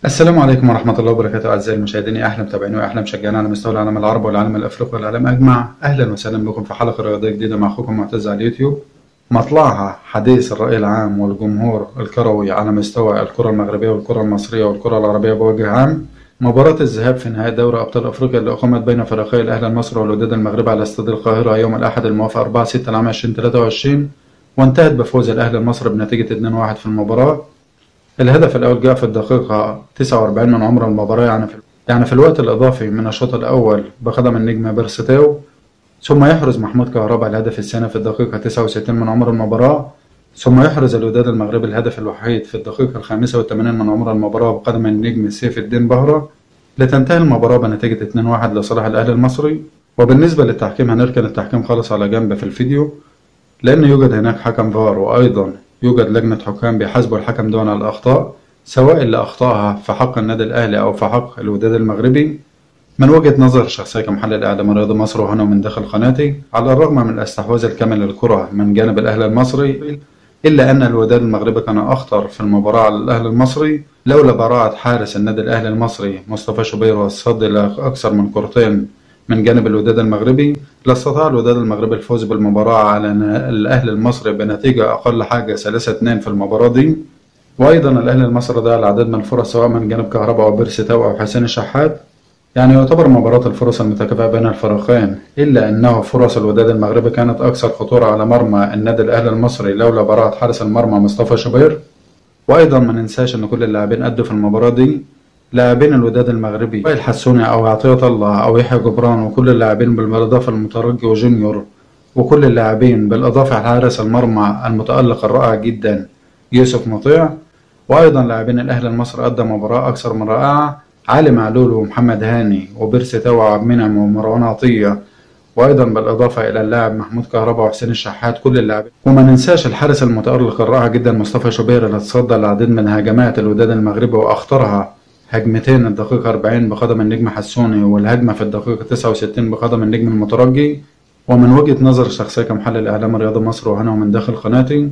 السلام عليكم ورحمة الله وبركاته أعزائي المشاهدين، أهلا متابعين وأهلا مشجعين على مستوى العالم العربي والعالم الأفريقي والعالم أجمع. أهلا وسهلا بكم في حلقة رياضية جديدة مع أخوكم معتز على اليوتيوب. مطلعها حديث الرأي العام والجمهور الكروي على مستوى الكرة المغربية والكرة المصرية والكرة العربية بوجه عام. مباراة الذهاب في نهائي دوري أبطال أفريقيا اللي أقيمت بين فريقي الأهلي المصري والوداد المغربي على استاد القاهرة يوم الأحد الموافق 4/6 عام 2023، وانتهت بفوز الأهلي المصري بنتيجة 2-1 في المباراة. الهدف الأول جاء في الدقيقة 49 من عمر المباراة، يعني في الوقت الإضافي من الشوط الأول بقدم النجم بيرستاو، ثم يحرز محمود كهربا الهدف الثاني في الدقيقة 69 من عمر المباراة، ثم يحرز الوداد المغربي الهدف الوحيد في الدقيقة 85 من عمر المباراة بقدم النجم سيف الدين بهرة، لتنتهي المباراة بنتيجة 2-1 لصالح الأهلي المصري. وبالنسبة للتحكيم هنركن التحكيم خالص على جنب في الفيديو، لأن يوجد هناك حكم فار، وأيضا يوجد لجنة حكام بيحاسبوا الحكم دون الأخطاء، سواء اللي أخطأها في حق النادي الأهلي أو في حق الوداد المغربي. من وجهة نظر شخصية كمحلل إعلام رياضي مصر وهنا من داخل قناتي، على الرغم من الاستحواذ الكامل للكرة من جانب الأهلي المصري، إلا أن الوداد المغربي كان أخطر في المباراة على الأهلي المصري، لولا براعة حارس النادي الأهلي المصري مصطفى شوبير والصد لأكثر من كرتين من جانب الوداد المغربي، لاستطاع الوداد المغربي الفوز بالمباراة على الأهلي المصري بنتيجة أقل حاجة 3-2 في المباراة دي. وأيضا الأهلي المصري ضيع العديد من الفرص سواء من جانب كهربا أو بيرستاو أو حسين الشحات، يعني يعتبر مباراة الفرص المتكافئة بين الفريقين، إلا أنه فرص الوداد المغربي كانت أكثر خطورة على مرمى النادي الأهلي المصري لولا براعة حارس المرمى مصطفى شوبير. وأيضا ما ننساش أن كل اللاعبين أدوا في المباراة دي، لاعبين الوداد المغربي وائل حسوني أو عطية الله أو يحيى جبران، وكل اللاعبين بالإضافة للمترجي وجونيور، وكل اللاعبين بالإضافة لحارس المرمى المتألق الرائع جدا يوسف مطيع. وأيضا لاعبين الأهلي المصري أدى مباراة أكثر من رائعة، علي معلول ومحمد هاني وبيرستاو وعبد المنعم ومروان عطية، وأيضا بالإضافة إلى اللاعب محمود كهربا وحسين الشحات كل اللاعبين. وما ننساش الحارس المتألق الرائع جدا مصطفى شوبير اللي تصدى العديد من هجمات الوداد المغربي وأخطرها هجمتين الدقيقة 40 بقدم النجم حسوني، والهجمة في الدقيقة 69 بقدم النجم المترجي. ومن وجهة نظر شخصية كمحلل إعلام رياضي مصر وهنا ومن داخل قناتي،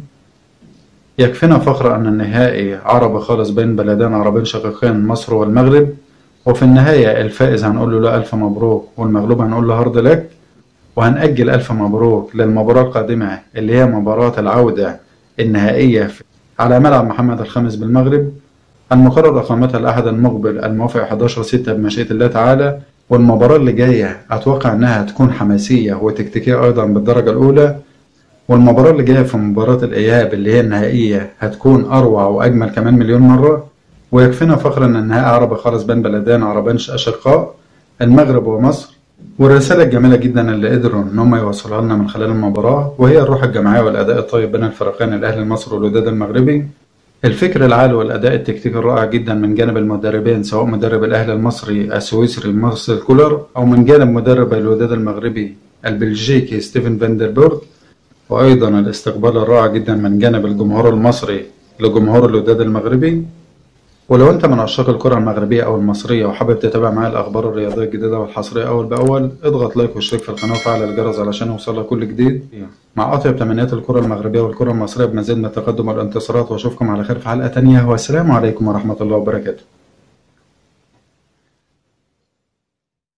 يكفينا فخر أن النهائي عربي خالص بين بلدان عربين شقيقين مصر والمغرب، وفي النهاية الفائز هنقول له لا ألف مبروك، والمغلوب هنقول له هارد لك، وهنأجل ألف مبروك للمباراة القادمة اللي هي مباراة العودة النهائية على ملعب محمد الخامس بالمغرب، المقرر إقامتها الأحد المقبل الموافق 11/6 بمشيئة الله تعالى. والمباراة اللي جاية أتوقع إنها تكون حماسية وتكتيكية أيضا بالدرجة الأولى، والمباراة اللي جاية في مباراة الإياب اللي هي النهائية هتكون أروع وأجمل كمان مليون مرة. ويكفينا فخر إن النهائي عربي خالص بين بلدان عربين أشقاء المغرب ومصر. والرسالة الجميلة جدا اللي قدروا إن هم يوصلها لنا من خلال المباراة، وهي الروح الجماعية والأداء الطيب بين الفريقين الأهلي المصري والوداد المغربي، الفكر العالي والأداء التكتيكي الرائع جدا من جانب المدربين، سواء مدرب الأهلي المصري السويسري مارسيل كولر أو من جانب مدرب الوداد المغربي البلجيكي ستيفن فاندربورغ. وأيضا الاستقبال الرائع جدا من جانب الجمهور المصري لجمهور الوداد المغربي. ولو أنت من عشاق الكرة المغربية أو المصرية وحابب تتابع معايا الأخبار الرياضية الجديدة والحصرية أول بأول، اضغط لايك واشترك في القناة وفعل الجرس علشان يوصلك كل جديد، مع أطيب تمنيات الكرة المغربية والكرة المصرية بمزيد من التقدم والانتصارات. وأشوفكم على خير في حلقة تانية، والسلام عليكم ورحمة الله وبركاته.